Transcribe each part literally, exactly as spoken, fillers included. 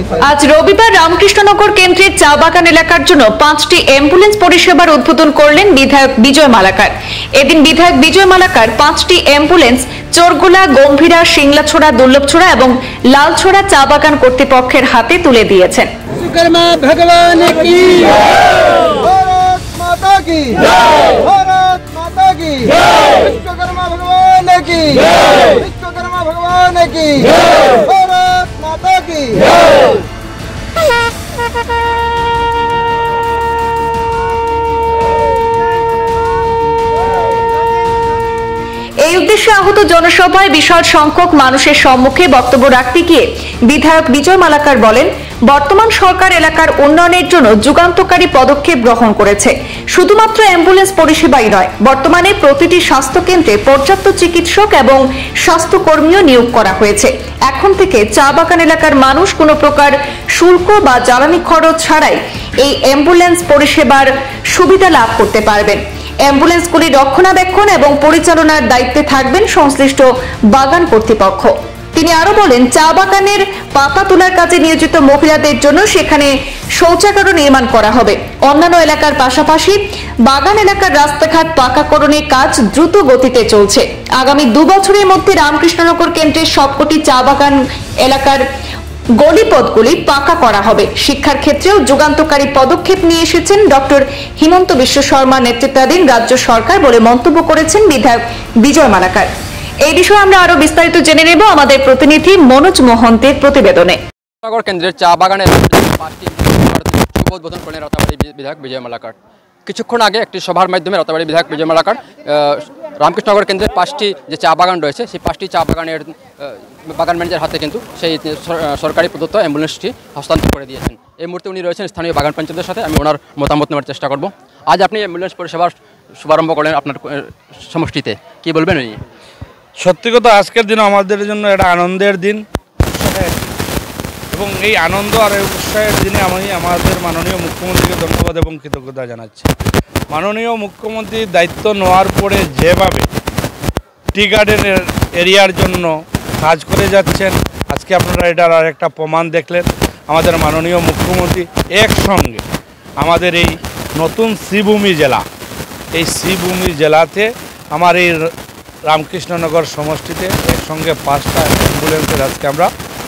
আজ রবিবার রামকৃষ্ণনগর কেন্দ্রের চা বাগান এলাকার জন্য পাঁচটি অ্যাম্বুলেন্স পরিষেবার উদ্বোধন করলেন বিধায়ক বিজয় মালাকার। এদিন বিধায়ক বিজয় মালাকার পাঁচটি অ্যাম্বুলেন্স চোরগোলা, গম্ভীরা, সিংলাছড়া, দুর্লভছড়া এবং লালছড়া চা বাগান কর্তৃপক্ষের হাতে তুলে দিয়েছেন। विश्वकर्मा भगवान की भारत माता की भारत माता की विश्वकर्मा भगवान की विश्वकर्मा भगवान की भारत माता की। এই উদ্দেশ্যে আহত জনসভায় বিশাল সংখ্যক মানুষের সম্মুখে বক্তব্য রাখতে গিয়ে বিধায়ক বিজয় মালাকার বলেন, বর্তমান সরকার এলাকার উন্নয়নের জন্য যুগান্তকারী পদক্ষেপ গ্রহণ করেছে। শুধুমাত্র অ্যাম্বুলেন্স পরিষেবাই নয়, বর্তমানে প্রতিটি স্বাস্থ্য কেন্দ্রে পর্যাপ্ত চিকিৎসক এবং স্বাস্থ্যকর্মীও নিয়োগ করা হয়েছে। এখন থেকে চা বাগান এলাকার মানুষ কোনো প্রকার শুল্ক বা জ্বালানি খরচ ছাড়াই এই অ্যাম্বুলেন্স পরিষেবার সুবিধা লাভ করতে পারবেন। অ্যাম্বুলেন্সগুলি রক্ষণাবেক্ষণ এবং পরিচালনার দায়িত্বে থাকবেন সংশ্লিষ্ট বাগান কর্তৃপক্ষ। তিনি আরো বলেন, চা বাগানের পাতা তোলার কাজে নিয়োজিত মহিলাদের জন্য সেখানে শৌচাগারও নির্মাণ করা হবে। অন্যান্য এলাকার পাশাপাশি বাগান এলাকার রাস্তাঘাট পাকাকরণের কাজ দ্রুত গতিতে চলছে। আগামী দু বছরের মধ্যে রামকৃষ্ণনগর কেন্দ্রের সবকটি চা বাগান এলাকার গলিপথগুলি পাকা করা হবে। শিক্ষার ক্ষেত্রেও যুগান্তকারী পদক্ষেপ নিয়ে এসেছেন ডক্টর হিমন্ত বিশ্ব শর্মা নেতৃত্বাধীন রাজ্য সরকার বলে মন্তব্য করেছেন বিধায়ক বিজয় মালাকার। এই বিষয়ে আমরা আরো বিস্তারিত জেনে নেব আমাদের প্রতিনিধি মনোজ মোহন্তের প্রতিবেদনে। নগর কেন্দ্রের চা বাগানের পাঁচটি উদ্বোধন করলেন রতাবাড়ি বিধায়ক বিজয় মালাকার। কিছুক্ষণ আগে একটি সভার মাধ্যমে রতাবাড়ি বিধায়ক বিজয় মালাকার রামকৃষ্ণনগর কেন্দ্রের পাঁচটি যে চা বাগান রয়েছে সেই পাঁচটি চা বাগানের বাগান ম্যানেজার হাতে কিন্তু সেই সরকারি প্রদত্ত অ্যাম্বুলেন্সটি হস্তান্তর করে দিয়েছেন। এই মুহূর্তে উনি রয়েছেন স্থানীয় বাগান পঞ্চায়েতের সাথে। আমি ওনার মতামত নেওয়ার চেষ্টা করব। আজ আপনি অ্যাম্বুলেন্স পরিষেবার শুভারম্ভ করলেন আপনার সমষ্টিতে, কি বলবেন উনি? সত্যি কথা, আজকের দিন আমাদের জন্য একটা আনন্দের দিন এবং এই আনন্দ আর এই উৎসাহের দিনে আমি আমাদের মাননীয় মুখ্যমন্ত্রীকে ধন্যবাদ এবং কৃতজ্ঞতা জানাচ্ছি। মাননীয় মুখ্যমন্ত্রী দায়িত্ব নেওয়ার পরে যেভাবে টি গার্ডেনের এরিয়ার জন্য কাজ করে যাচ্ছেন, আজকে আপনারা এটার আর একটা প্রমাণ দেখলেন। আমাদের মাননীয় মুখ্যমন্ত্রী একসঙ্গে আমাদের এই নতুন শ্রীভূমি জেলা, এই শ্রীভূমি জেলাতে আমার এই রামকৃষ্ণনগর সমষ্টিতে একসঙ্গে পাঁচটা অ্যাম্বুলেন্সের আজকে আমরা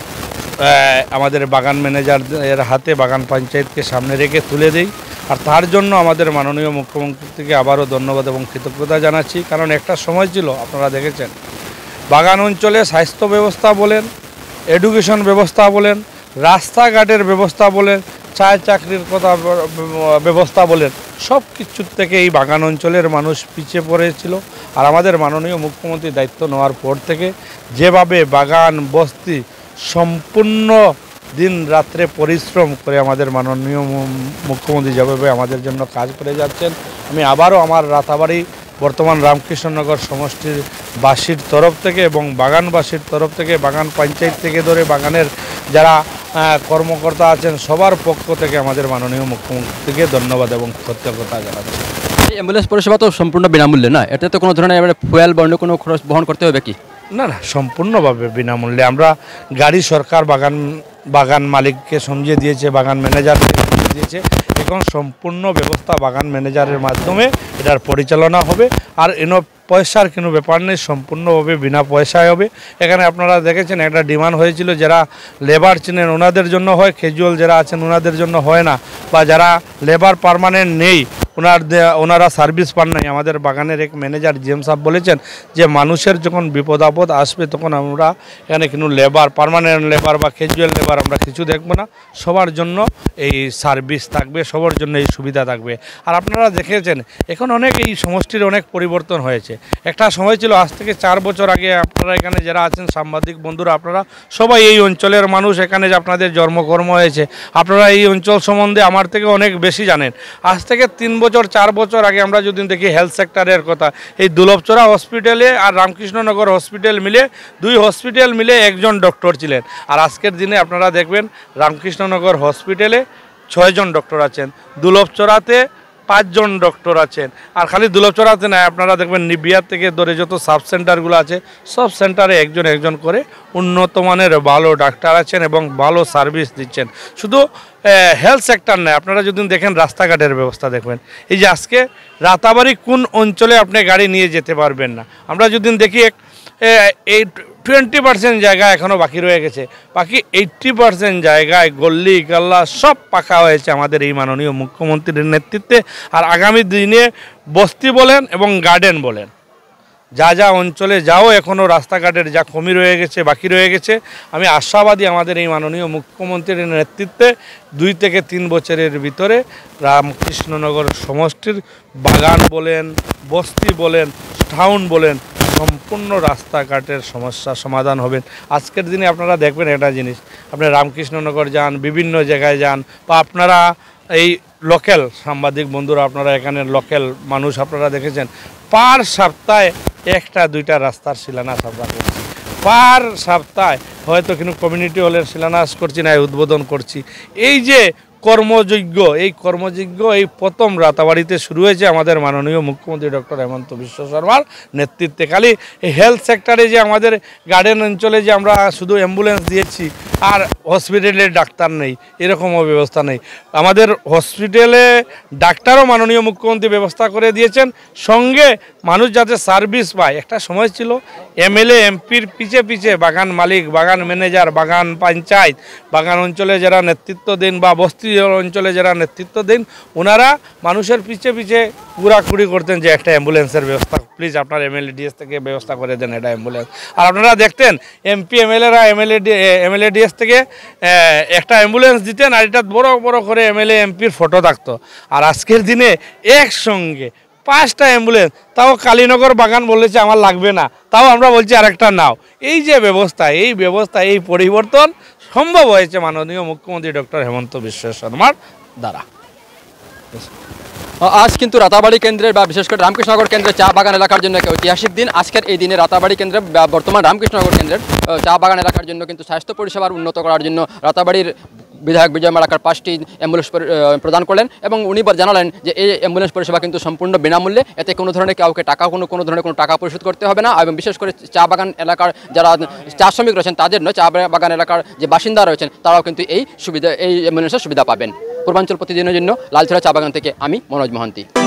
আমাদের বাগান ম্যানেজারের হাতে বাগান পঞ্চায়েতকে সামনে রেখে তুলে দেই। আর তার জন্য আমাদের মাননীয় মুখ্যমন্ত্রীকে আবারও ধন্যবাদ এবং কৃতজ্ঞতা জানাচ্ছি। কারণ একটা সময় ছিল, আপনারা দেখেছেন, বাগান অঞ্চলে স্বাস্থ্য ব্যবস্থা বলেন, এডুকেশন ব্যবস্থা বলেন, রাস্তাঘাটের ব্যবস্থা বলেন, চায় চাকরির কথা ব্যবস্থা বলেন, সব কিছুর থেকে এই বাগান অঞ্চলের মানুষ পিছিয়ে পড়েছিল। আর আমাদের মাননীয় মুখ্যমন্ত্রী দায়িত্ব নেওয়ার পর থেকে যেভাবে বাগান বস্তি সম্পূর্ণ দিন রাত্রে পরিশ্রম করে আমাদের মাননীয় মুখ্যমন্ত্রী যেভাবে আমাদের জন্য কাজ করে যাচ্ছেন, আমি আবারও আমার রাতাবাড়ি বর্তমান রামকৃষ্ণনগর সমষ্টির বাসীর তরফ থেকে এবং বাগানবাসীর তরফ থেকে, বাগান পঞ্চায়েত থেকে ধরে বাগানের যারা কর্মকর্তা আছেন সবার পক্ষ থেকে আমাদের মাননীয় মুখ্যমন্ত্রীকে ধন্যবাদ এবং কৃতজ্ঞতা জানাচ্ছি। এই অ্যাম্বুলেন্স পরিষেবা তো সম্পূর্ণ বিনামূল্যে না, এতে তো কোনো ধরনের ফুয়েল বা অন্য কোনো খরচ বহন করতে হবে কি? না না, সম্পূর্ণভাবে বিনামূল্যে। আমরা গাড়ি সরকার বাগান বাগান মালিককে সমঝিয়ে দিয়েছে, বাগান ম্যানেজারকে সমঝিয়ে দিয়েছে। এখন সম্পূর্ণ ব্যবস্থা বাগান ম্যানেজারের মাধ্যমে এটার পরিচালনা হবে। আর এনো পয়সার কোনো ব্যাপার নেই, সম্পূর্ণভাবে বিনা পয়সায় হবে। এখানে আপনারা দেখেছেন একটা ডিমান্ড হয়েছিল, যারা লেবার চিনেন ওনাদের জন্য হয়, ক্যাজুয়াল যারা আছেন ওনাদের জন্য হয় না, বা যারা লেবার পার্মানেন্ট নেই ওনার ওনারা সার্ভিস পান নাই। আমাদের বাগানের এক ম্যানেজার জিএম সাহেব বলেছেন যে মানুষের যখন বিপদ আপদ আসবে তখন আমরা এখানে কিন্তু লেবার, পার্মানেন্ট লেবার বা ক্যাজুয়াল লেবার আমরা কিছু দেখব না, সবার জন্য এই সার্ভিস থাকবে, সবার জন্য এই সুবিধা থাকবে। আর আপনারা দেখেছেন এখন অনেক এই সমষ্টির অনেক পরিবর্তন হয়েছে। একটা সময় ছিল, আজ থেকে চার বছর আগে আপনারা এখানে যারা আছেন সাংবাদিক বন্ধুরা, আপনারা সবাই এই অঞ্চলের মানুষ, এখানে যে আপনাদের জন্মকর্ম হয়েছে, আপনারা এই অঞ্চল সম্বন্ধে আমার থেকে অনেক বেশি জানেন। আজ থেকে তিন বছর চার বছর আগে আমরা যদি দেখি হেলথ সেক্টরের কথা, এই দুর্লভছড়া হসপিটালে আর রামকৃষ্ণনগর হসপিটাল মিলে দুই হসপিটাল মিলে একজন ডক্টর ছিলেন। আর আজকের দিনে আপনারা দেখবেন রামকৃষ্ণনগর হসপিটালে ছয়জন ডক্টর আছেন, দুর্লভছড়াতে পাঁচজন ডক্টর আছেন। আর খালি দুলচড়াতে নয়, আপনারা দেখবেন নিবিয়ার থেকে ধরে যত সাব সেন্টারগুলো আছে সব সেন্টারে একজন একজন করে উন্নত মানের ভালো ডাক্তার আছেন এবং ভালো সার্ভিস দিচ্ছেন। শুধু হেলথ সেক্টর নয়, আপনারা যদি দেখেন রাস্তাঘাটের ব্যবস্থা দেখবেন। এই যে আজকে রাতাবাড়ি কোন অঞ্চলে আপনি গাড়ি নিয়ে যেতে পারবেন না, আমরা যদি দেখি এই টোয়েন্টি পার্সেন্ট জায়গা এখনও বাকি রয়ে গেছে, বাকি এইট্টি পার্সেন্ট জায়গায় গল্লি গাল্লা সব পাকা হয়েছে আমাদের এই মাননীয় মুখ্যমন্ত্রীর নেতৃত্বে। আর আগামী দিনে বস্তি বলেন এবং গার্ডেন বলেন, যা যা অঞ্চলে যাও এখনও রাস্তাঘাটের যা কমি রয়ে গেছে বাকি রয়ে গেছে, আমি আশাবাদী আমাদের এই মাননীয় মুখ্যমন্ত্রীর নেতৃত্বে দুই থেকে তিন বছরের ভিতরে রামকৃষ্ণনগর সমষ্টির বাগান বলেন, বস্তি বলেন, টাউন বলেন, সম্পূর্ণ রাস্তাঘাটের সমস্যা সমাধান হবেন। আজকের দিনে আপনারা দেখবেন একটা জিনিস, আপনি রামকৃষ্ণনগর যান, বিভিন্ন জায়গায় যান, বা আপনারা এই লোকাল সাংবাদিক বন্ধুরা, আপনারা এখানে লোকাল মানুষ আপনারা দেখেছেন, পার সপ্তাহে একটা দুইটা রাস্তার শিলান্যাস আমরা করছি, পার সপ্তাহে হয়তো কিন্তু কমিউনিটি হলের শিলান্যাস করছি না, উদ্বোধন করছি। এই যে কর্মযোগ্য, এই কর্মযোগ্য এই প্রথম রাতাবাড়িতে শুরু হয়েছে আমাদের মাননীয় মুখ্যমন্ত্রী ডক্টর হেমন্ত বিশ্ব শর্মার নেতৃত্বে। খালি এই হেলথ সেক্টরে যে আমাদের গার্ডেন অঞ্চলে যে আমরা শুধু অ্যাম্বুলেন্স দিয়েছি আর হসপিটালে ডাক্তার নেই, এরকমও ব্যবস্থা নেই। আমাদের হসপিটালে ডাক্তারও মাননীয় মুখ্যমন্ত্রী ব্যবস্থা করে দিয়েছেন, সঙ্গে মানুষ যাতে সার্ভিস পায়। একটা সময় ছিল এমএলএ এমপির পিছে পিছে বাগান মালিক, বাগান ম্যানেজার, বাগান পঞ্চায়েত, বাগান অঞ্চলে যারা নেতৃত্ব দেন বা বস্তি অঞ্চলে যারা নেতৃত্ব দেন, ওনারা মানুষের পিছে পিছে ঘোরাঘুরি করতেন যে একটা অ্যাম্বুলেন্সের ব্যবস্থা প্লিজ আপনার এমএলএ ডিএস থেকে ব্যবস্থা করে দেন এটা অ্যাম্বুলেন্স। আর আপনারা দেখতেন এমপি এমএলএরা এমএলএ এমএলএ ডিএস থেকে একটা অ্যাম্বুলেন্স দিতেন, আর এটা বড় বড় করে এমএলএ এমপির ফটো থাকতো। আর আজকের দিনে একসঙ্গে পাঁচটা অ্যাম্বুলেন্স, তাও কালীনগর বাগান বলেছে আমার লাগবে না, তাও আমরা বলছি আরেকটা নাও। এই যে ব্যবস্থা, এই ব্যবস্থা, এই পরিবর্তন সম্ভব হয়েছে মাননীয় মুখ্যমন্ত্রী ডক্টর হেমন্ত বিশ্ব শর্মার দ্বারা। আজ কিন্তু রাতাবাড়ি কেন্দ্রের বা বিশেষ করে রামকৃষ্ণনগর কেন্দ্রের চা বাগান এলাকার জন্য এক ঐতিহাসিক দিন। আজকের এই দিনে রাতাবাড়ি কেন্দ্রে বর্তমান রামকৃষ্ণনগর কেন্দ্রের চা বাগান এলাকার জন্য কিন্তু স্বাস্থ্য পরিষেবার উন্নত করার জন্য রাতাবাড়ির বিধায়ক বিজয় মালাকার পাঁচটি অ্যাম্বুলেন্স প্রদান করলেন এবং উনি জানালেন যে এই অ্যাম্বুলেন্স পরিষেবা কিন্তু সম্পূর্ণ বিনামূল্যে, এতে কোনো ধরনের কাউকে টাকা কোনো কোনো ধরনের কোনো টাকা পরিশোধ করতে হবে না। এবং বিশেষ করে চা বাগান এলাকার যারা চা শ্রমিক রয়েছেন তাদের নয়, চা বাগান এলাকার যে বাসিন্দা রয়েছেন তারাও কিন্তু এই সুবিধা এই অ্যাম্বুলেন্সের সুবিধা পাবেন। পূর্বাঞ্চল প্রতিদিনের জন্য লালছড়া চা বাগান থেকে আমি মনোজ মহান্তি।